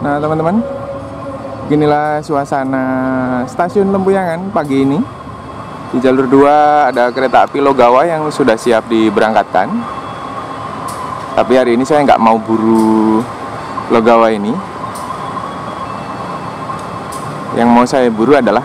Nah teman-teman, beginilah suasana stasiun Lempuyangan pagi ini. Di jalur 2 ada kereta api Logawa yang sudah siap diberangkatkan. Tapi hari ini saya nggak mau buru Logawa ini. Yang mau saya buru adalah,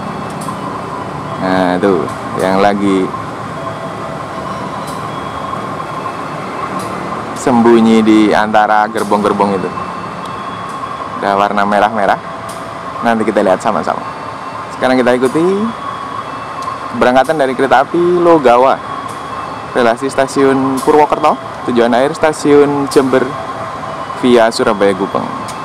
nah tuh, yang lagi sembunyi di antara gerbong-gerbong itu. Ada warna merah-merah. Nanti kita lihat sama-sama. Sekarang kita ikuti keberangkatan dari kereta api Logawa, relasi stasiun Purwokerto, tujuan akhir stasiun Jember via Surabaya Gubeng.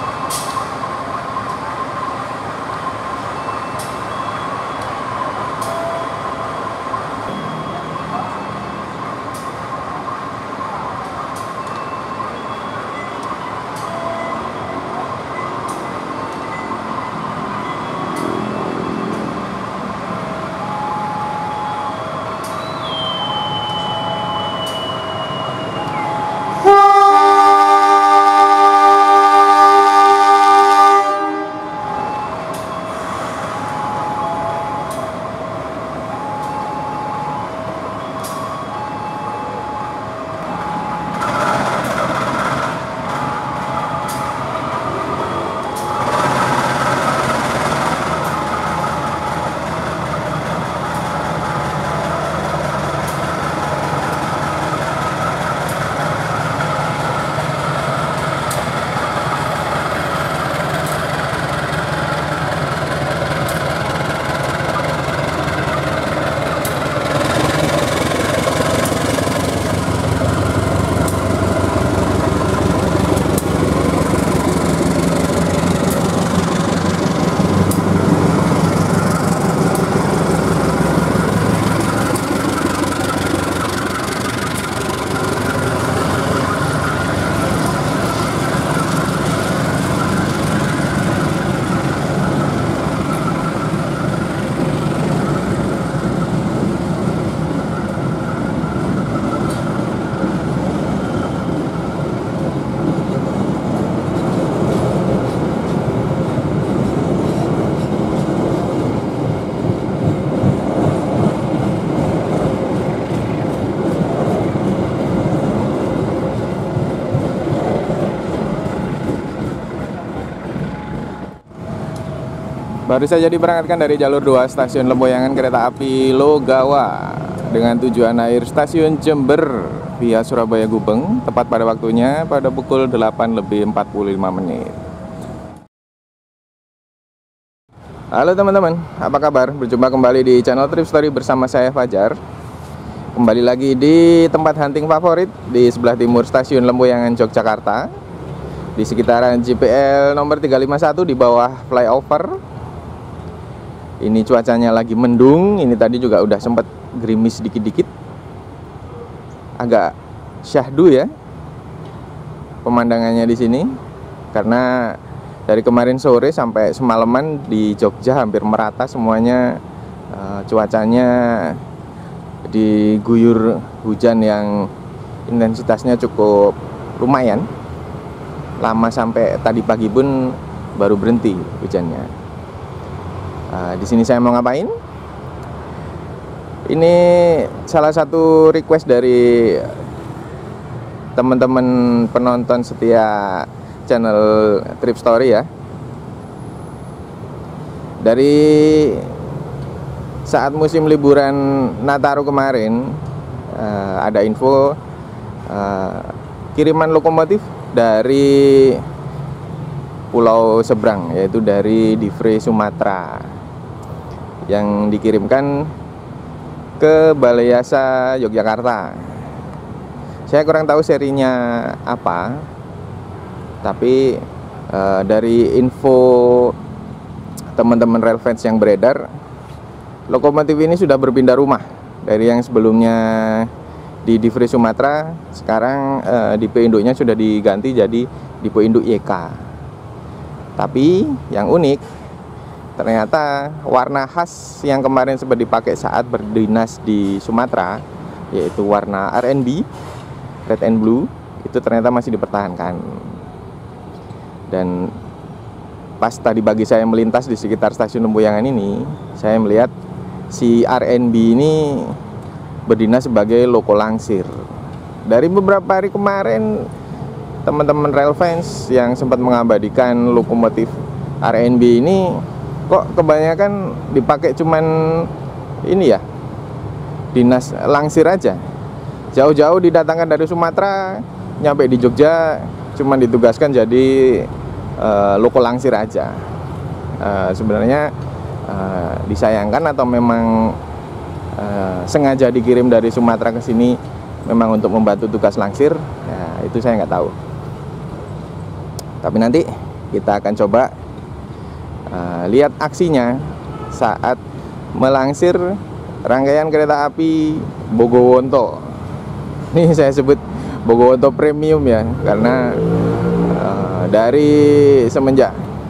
Baru saja diberangkatkan dari jalur 2 stasiun Lempuyangan kereta api Logawa dengan tujuan akhir stasiun Jember via Surabaya Gubeng, tepat pada waktunya pada pukul 8:45. Halo teman-teman, apa kabar? Berjumpa kembali di channel Trip Story bersama saya Fajar. Kembali lagi di tempat hunting favorit di sebelah timur stasiun Lempuyangan Yogyakarta, di sekitaran JPL nomor 351 di bawah flyover. Ini cuacanya lagi mendung. Ini tadi juga udah sempat gerimis dikit-dikit. Agak syahdu ya pemandangannya di sini, karena dari kemarin sore sampai semalaman di Jogja hampir merata semuanya. Cuacanya diguyur hujan yang intensitasnya cukup lumayan lama, sampai tadi pagi pun baru berhenti hujannya. Di sini saya mau ngapain? Ini salah satu request dari teman-teman penonton setia channel Trip Story ya. Dari saat musim liburan Nataru kemarin, ada info kiriman lokomotif dari pulau seberang, yaitu dari Divre Sumatera, yang dikirimkan ke Balai Yasa Yogyakarta. Saya kurang tahu serinya apa, tapi dari info teman-teman railfans yang beredar, lokomotif ini sudah berpindah rumah. Dari yang sebelumnya di Divre Sumatera, sekarang Dipo induknya sudah diganti jadi Dipo Induk YK. Tapi yang unik, ternyata warna khas yang kemarin sempat dipakai saat berdinas di Sumatera, yaitu warna RNB, red and blue, itu ternyata masih dipertahankan. Dan pas tadi pagi saya melintas di sekitar stasiun Lempuyangan ini, saya melihat si RNB ini berdinas sebagai loko langsir. Dari beberapa hari kemarin, teman-teman rail fans yang sempat mengabadikan lokomotif RNB ini kok kebanyakan dipakai cuman ini ya, dinas langsir aja. Jauh-jauh didatangkan dari Sumatera, nyampe di Jogja cuman ditugaskan jadi loko langsir aja. Sebenarnya disayangkan atau memang sengaja dikirim dari Sumatera ke sini memang untuk membantu tugas langsir, ya, itu saya nggak tahu. Tapi nanti kita akan coba lihat aksinya saat melangsir rangkaian kereta api Bogowonto. Ini saya sebut Bogowonto Premium ya, karena dari semenjak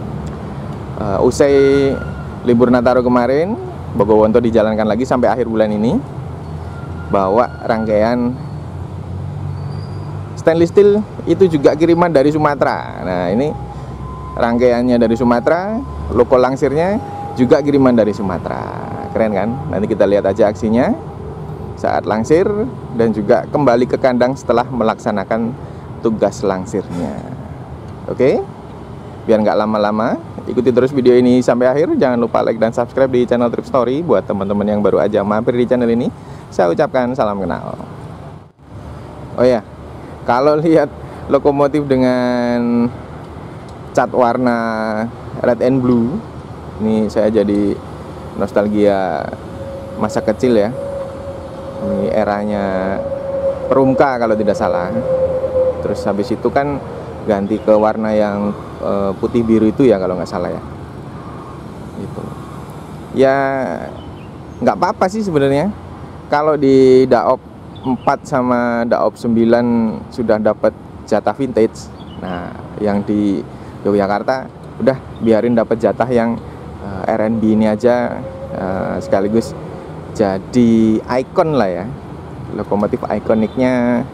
usai libur Nataru kemarin, Bogowonto dijalankan lagi sampai akhir bulan ini, bawa rangkaian stainless steel itu juga kiriman dari Sumatera. Nah, ini rangkaiannya dari Sumatera, loko langsirnya juga kiriman dari Sumatera. Keren kan? Nanti kita lihat aja aksinya saat langsir dan juga kembali ke kandang setelah melaksanakan tugas langsirnya. Oke? Biar nggak lama-lama, ikuti terus video ini sampai akhir. Jangan lupa like dan subscribe di channel Trip Story. Buat teman-teman yang baru aja mampir di channel ini, saya ucapkan salam kenal. Oh ya, kalau lihat lokomotif dengan cat warna red and blue, ini saya jadi nostalgia masa kecil ya. Ini eranya Perumka kalau tidak salah. Terus habis itu kan ganti ke warna yang putih biru itu ya kalau nggak salah ya. Gitu. Ya nggak apa-apa sih sebenarnya. Kalau di Daop 4 sama Daop 9 sudah dapat jatah vintage. Nah, yang di Yogyakarta udah biarin dapat jatah yang RNB ini aja, sekaligus jadi ikon lah ya, lokomotif ikoniknya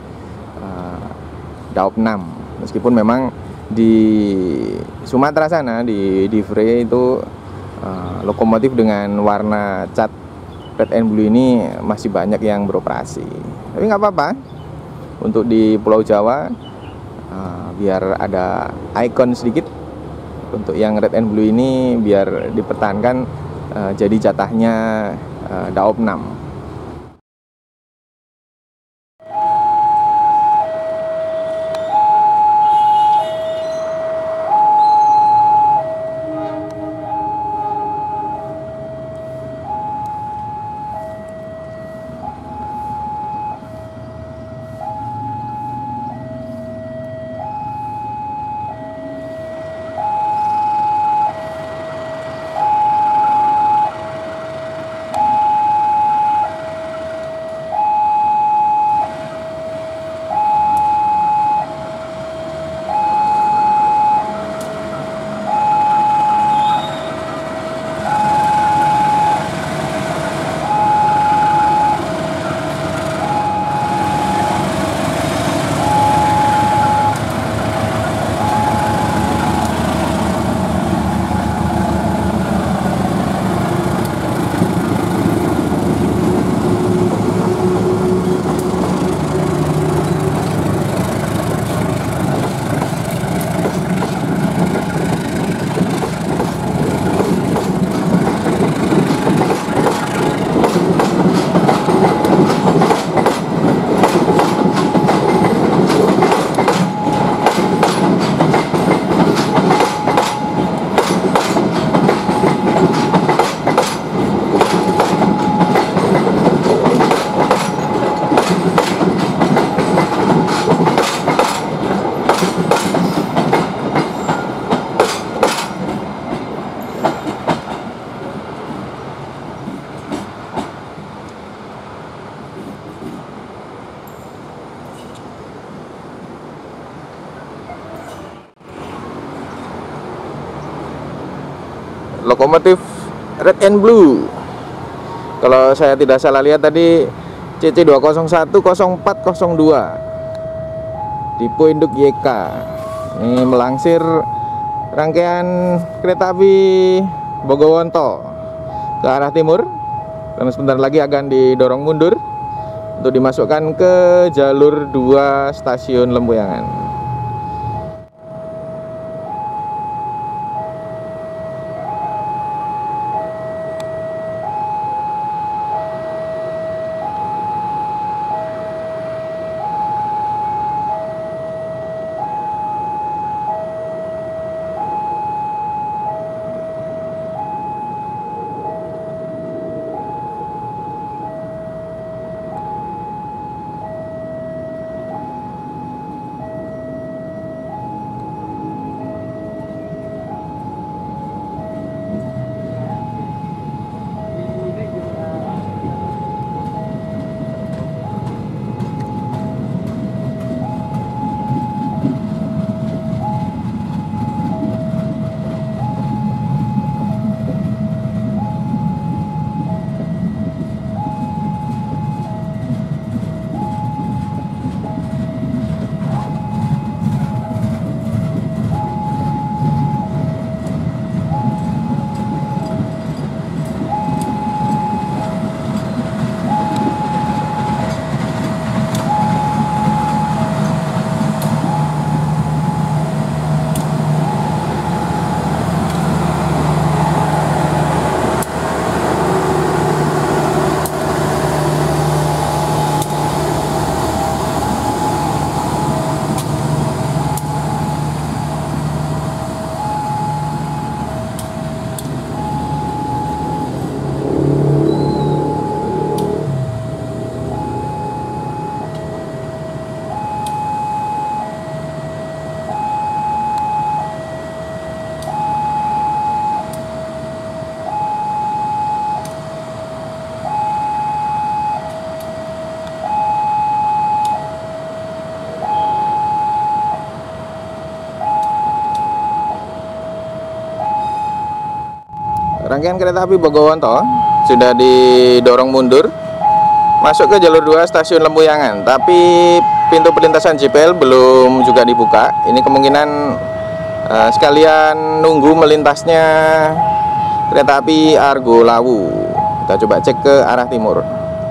Daop 6. Meskipun memang di Sumatera sana, di Divre itu lokomotif dengan warna cat red and blue ini masih banyak yang beroperasi. Tapi nggak apa-apa, untuk di Pulau Jawa biar ada ikon sedikit. Untuk yang red and blue ini biar dipertahankan jadi jatahnya Daop 6. Lokomotif red and blue, kalau saya tidak salah lihat tadi CC 2010402 tipe induk YK. Ini melangsir rangkaian kereta api Bogowonto ke arah timur dan sebentar lagi akan didorong mundur untuk dimasukkan ke jalur 2 stasiun Lempuyangan. Rangkaian kereta api Bogowonto sudah didorong mundur masuk ke jalur 2 stasiun Lempuyangan, tapi pintu perlintasan JPL belum juga dibuka. Ini kemungkinan sekalian nunggu melintasnya kereta api Argo Lawu. Kita coba cek ke arah timur.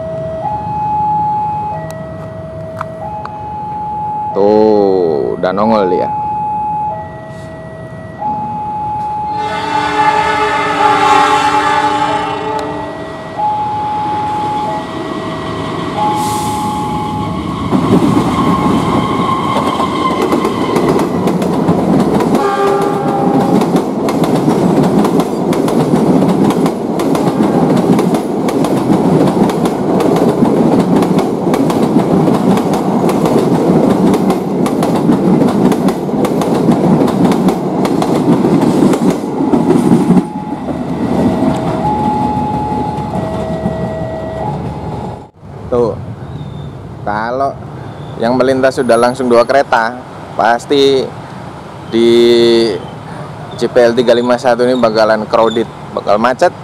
Tuh, udah nongol dia. Tuh, kalau yang melintas sudah langsung 2 kereta, pasti di JPL 351 ini bakalan crowded, bakal macet.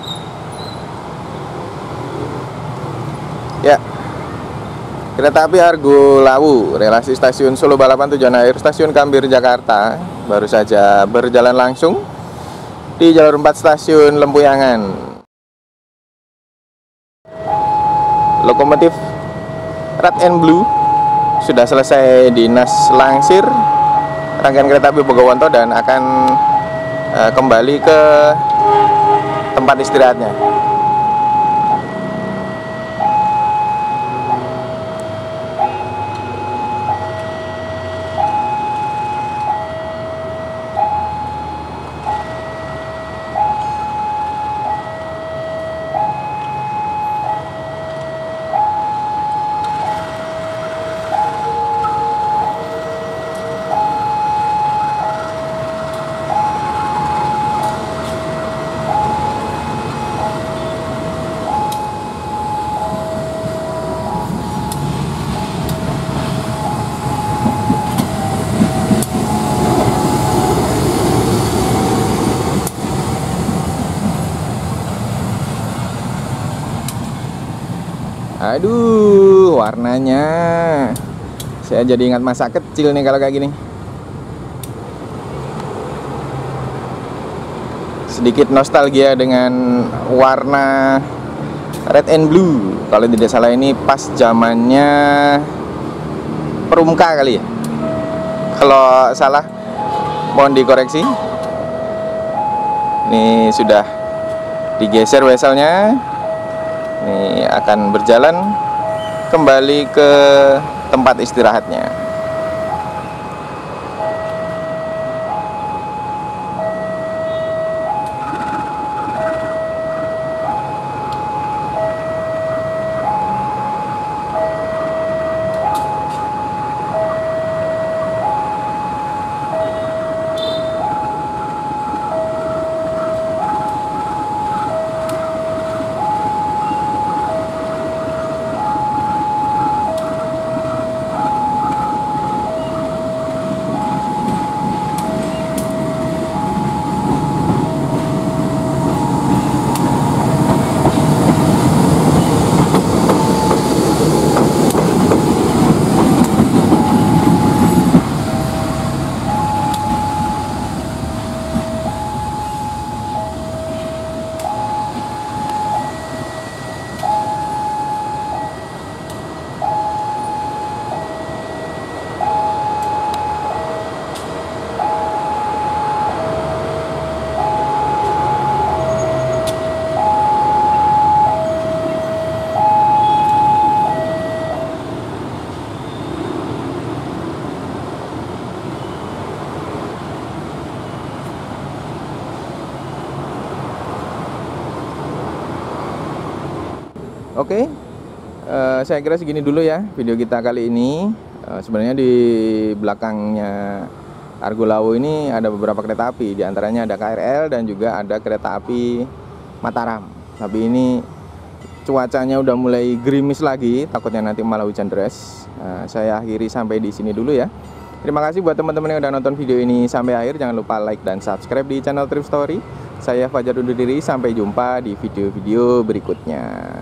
Ya, kereta api Argo Lawu, relasi stasiun Solo Balapan tujuan akhir stasiun Gambir Jakarta, baru saja berjalan langsung di jalur 4 stasiun Lempuyangan. Lokomotif Red and Blue sudah selesai dinas langsir rangkaian kereta api Bogowonto dan akan kembali ke tempat istirahatnya. Aduh, warnanya saya jadi ingat masa kecil nih kalau kayak gini. sedikit nostalgia dengan warna red and blue. Kalau tidak salah ini pas zamannya Perumka kali ya. Kalau salah mohon dikoreksi. Ini sudah digeser weselnya. Ini akan berjalan kembali ke tempat istirahatnya. Oke, saya kira segini dulu ya video kita kali ini. Sebenarnya di belakangnya Argo Lawo ini ada beberapa kereta api, diantaranya ada KRL dan juga ada kereta api Mataram. Tapi ini cuacanya udah mulai gerimis lagi, takutnya nanti malah hujan deras. Saya akhiri sampai di sini dulu ya. Terima kasih buat teman-teman yang udah nonton video ini sampai akhir. Jangan lupa like dan subscribe di channel Trip Story. Saya Fajar undur diri, sampai jumpa di video-video berikutnya.